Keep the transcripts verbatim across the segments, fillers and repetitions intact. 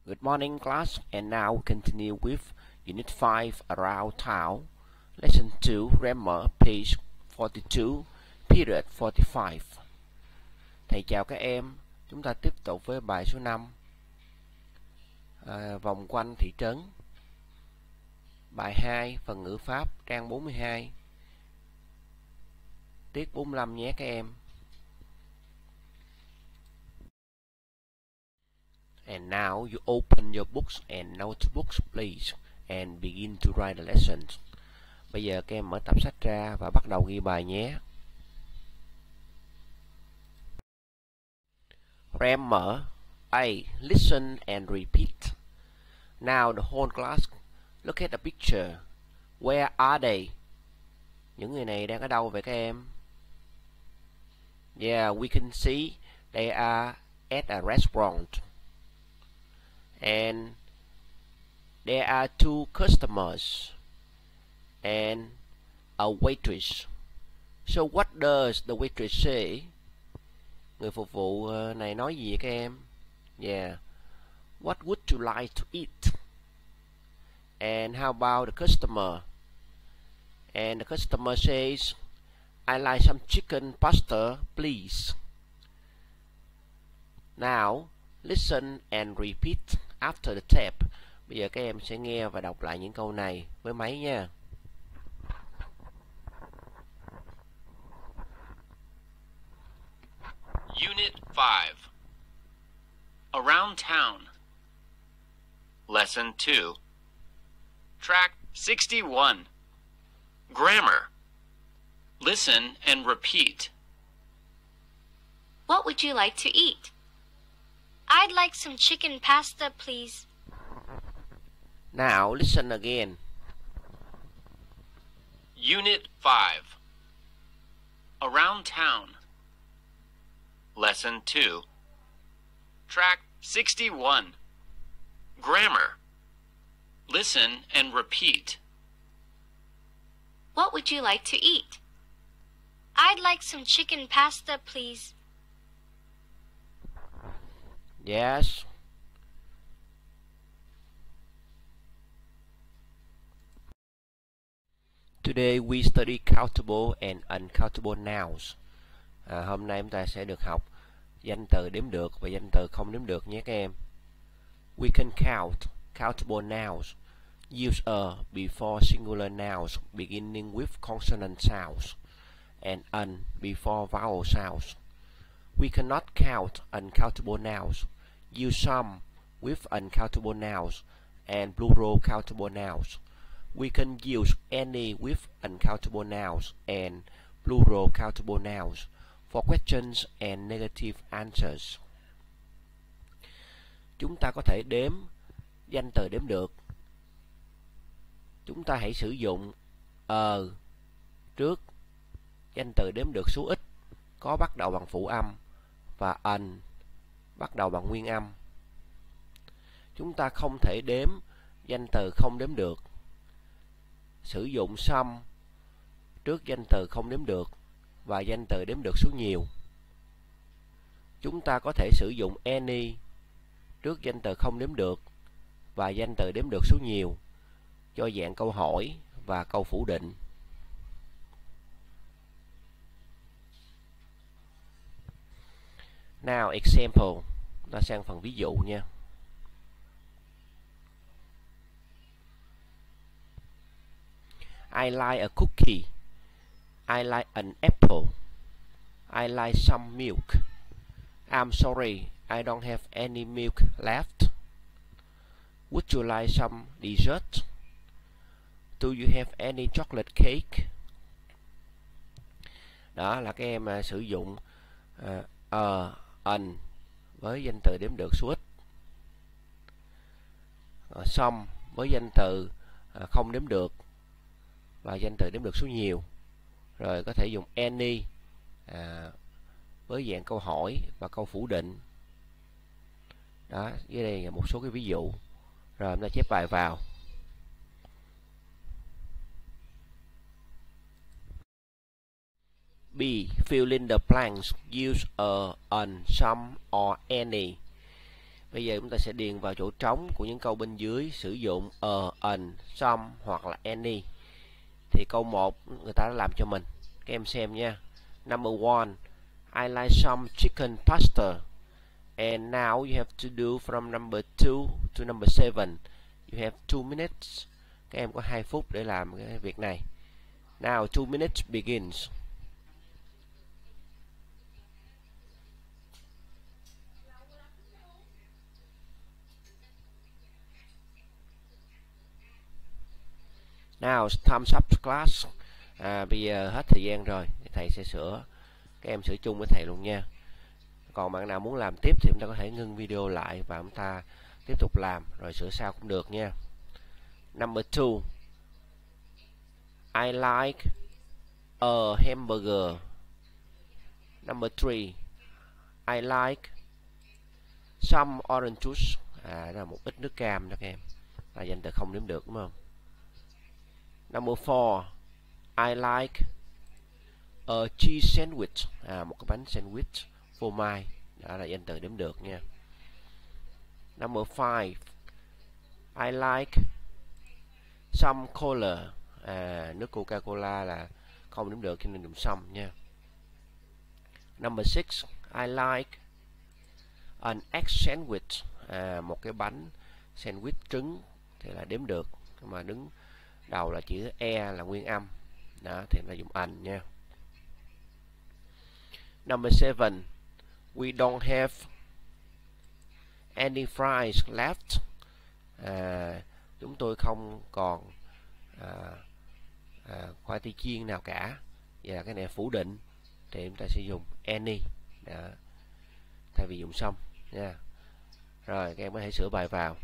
Good morning, class, and now we continue with Unit five Around Town, Lesson two, Grammar, page forty-two, period forty-five. Thầy chào các em, chúng ta tiếp tục với bài số năm, à, Vòng quanh thị trấn. Bài hai, phần ngữ pháp, trang bốn mươi hai, tiết bốn mươi lăm nhé các em. And now you open your books and notebooks, please, and begin to write the lessons. Bây giờ các em mở tập sách ra và bắt đầu ghi bài nhé. Grammar. A. Listen and repeat. Now the whole class, look at the picture. Where are they? Những người này đang ở đâu vậy các em? Yeah, we can see they are at a restaurant. And there are two customers and a waitress. So what does the waitress say? Người phục vụ này nói gì vậy các em? Yeah. What would you like to eat? And how about the customer? And the customer says, I like some chicken pasta, please. Now, listen and repeat after the tape. Bây giờ các em sẽ nghe và đọc lại những câu này với máy nha. Unit five. Around Town. Lesson two. Track sixty-one. Grammar. Listen and repeat. What would you like to eat? I'd like some chicken pasta, please. Now listen again. Unit five. Around Town. Lesson two. Track sixty-one. Grammar. Listen and repeat. What would you like to eat? I'd like some chicken pasta, please. Yes. Today we study countable and uncountable nouns. À, hôm nay chúng ta sẽ được học danh từ đếm được và danh từ không đếm được nhé các em. We can count countable nouns. Use a before singular nouns beginning with consonant sounds and un before vowel sounds. We cannot count uncountable nouns. Use some with uncountable nouns and plural countable nouns. We can use any with uncountable nouns and plural countable nouns for questions and negative answers. Chúng ta có thể đếm danh từ đếm được. Chúng ta hãy sử dụng ờ trước danh từ đếm được số ít có bắt đầu bằng phụ âm và ần bắt đầu bằng nguyên âm. Chúng ta không thể đếm danh từ không đếm được. Sử dụng some trước danh từ không đếm được và danh từ đếm được số nhiều. Chúng ta có thể sử dụng any trước danh từ không đếm được và danh từ đếm được số nhiều cho dạng câu hỏi và câu phủ định. Now example, ta sang phần ví dụ nha. I like a cookie. I like an apple. I like some milk. I'm sorry, I don't have any milk left. Would you like some dessert? Do you have any chocolate cake? Đó là các em uh, sử dụng uh, uh, an với danh từ đếm được số ít, uh, some với danh từ uh, không đếm được và danh từ đếm được số nhiều. Rồi có thể dùng any à, với dạng câu hỏi và câu phủ định. Đó, dưới đây là một số cái ví dụ. Rồi chúng ta chép bài vào. B. Fill in the blanks. Use a, an, some or any. Bây giờ chúng ta sẽ điền vào chỗ trống của những câu bên dưới sử dụng a, an, some hoặc là any. Thì câu một người ta đã làm cho mình. Các em xem nha. Number one, I like some chicken pasta. And now you have to do from number two to number seven. You have two minutes. Các em có hai phút để làm cái việc này. Now two minutes begins. Now time's up class. À, bây giờ hết thời gian rồi, thầy sẽ sửa. Các em sửa chung với thầy luôn nha. Còn bạn nào muốn làm tiếp thì chúng ta có thể ngưng video lại và chúng ta tiếp tục làm rồi sửa sau cũng được nha. Number two, I like a hamburger. Number three, I like some orange juice. À, đó là một ít nước cam đó các em. Là danh từ không đếm được đúng không? Number four, I like a cheese sandwich. À, một cái bánh sandwich phô mai. Đó là danh từ đếm được nha. Number five, I like some cola. À, nước Coca-Cola là không đếm được cho nên dùng some nha. Number six, I like an egg sandwich. À, một cái bánh sandwich trứng thì là đếm được, mà đứng đầu là chữ e là nguyên âm. Đó thì là dùng an nha. Number seven, we don't have any fries left. À, chúng tôi không còn à, à, khoai tây chiên nào cả. Và cái này phủ định thì chúng ta sẽ dùng any. Đó, thay vì dùng some nha. Rồi các em có thể sửa bài vào.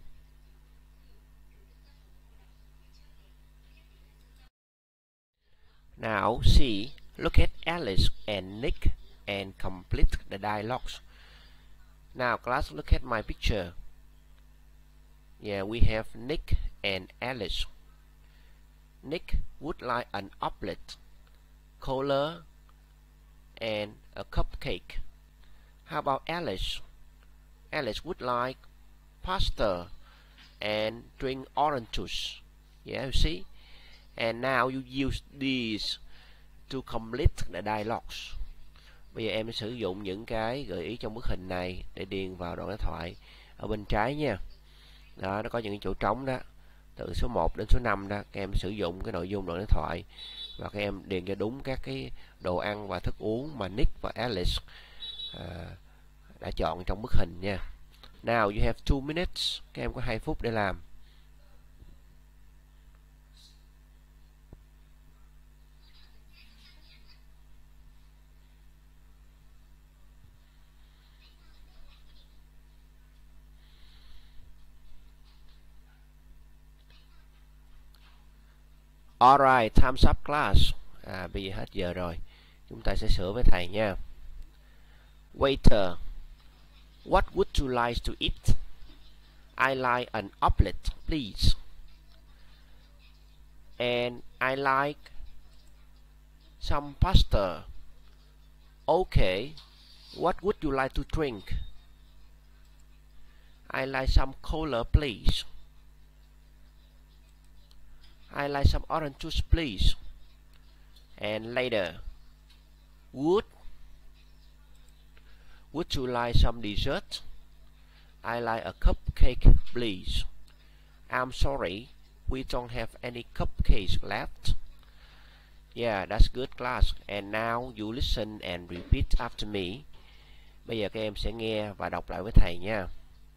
Now see, look at Alice and Nick and complete the dialogues. Now class, look at my picture. Yeah, we have Nick and Alice. Nick would like an omelette, cola, and a cupcake. How about Alice? Alice would like pasta and drink orange juice. Yeah, you see? And now you use these to complete the dialogues. Bây giờ em sẽ sử dụng những cái gợi ý trong bức hình này để điền vào đoạn đối thoại ở bên trái nha. Đó, nó có những cái chỗ trống đó. Từ số một đến số năm đó, các em sử dụng cái nội dung đoạn đối thoại và các em điền cho đúng các cái đồ ăn và thức uống mà Nick và Alice à, đã chọn trong bức hình nha. Now you have two minutes. Các em có hai phút để làm. Alright, time's up class. À, bây giờ hết giờ rồi. Chúng ta sẽ sửa với thầy nha. Waiter, what would you like to eat? I like an omelette, please. And I like some pasta. Okay, what would you like to drink? I like some cola, please. I like some orange juice, please. And later, would would you like some dessert? I like a cupcake, please. I'm sorry, we don't have any cupcakes left. Yeah, that's good class. And now you listen and repeat after me. Bây giờ các em sẽ nghe và đọc lại với thầy nha.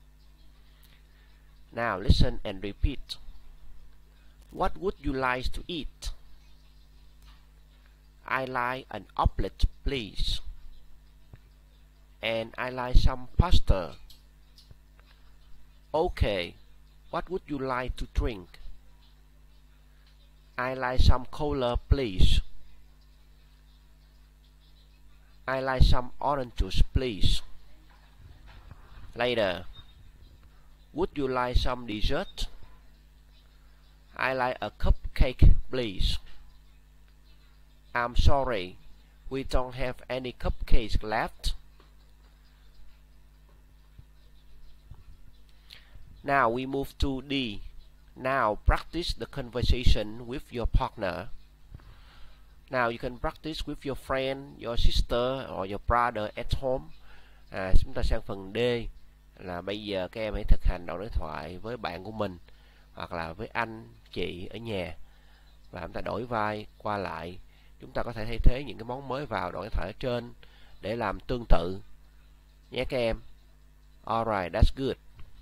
Now listen and repeat. What would you like to eat? I like an omelette, please. And I like some pasta. Okay, what would you like to drink? I like some cola, please. I like some orange juice, please. Later, would you like some dessert? I like a cupcake, please. I'm sorry, we don't have any cupcakes left. Now we move to D. Now practice the conversation with your partner. Now you can practice with your friend, your sister or your brother at home. À, chúng ta sang phần D là bây giờ các em hãy thực hành đoạn đối thoại với bạn của mình hoặc là với anh, chị ở nhà. Và chúng ta đổi vai qua lại. Chúng ta có thể thay thế những cái món mới vào đoạn đối thoại ở trên để làm tương tự nhé các em. Alright, that's good.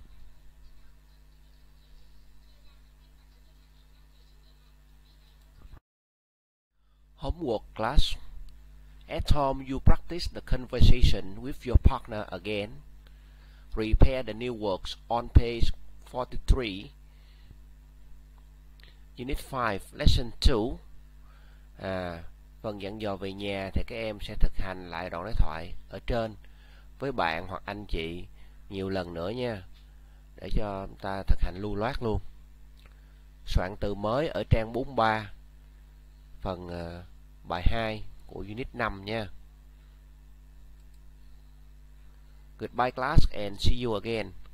Homework class. At home, you practice the conversation with your partner again. Repair the new words on page forty-three. Unit five, Lesson two. À, phần dặn dò về nhà thì các em sẽ thực hành lại đoạn đối thoại ở trên với bạn hoặc anh chị nhiều lần nữa nha, để cho ta thực hành lưu loát luôn. Soạn từ mới ở trang bốn mươi ba, phần uh, bài hai của Unit năm nha. Goodbye class and see you again.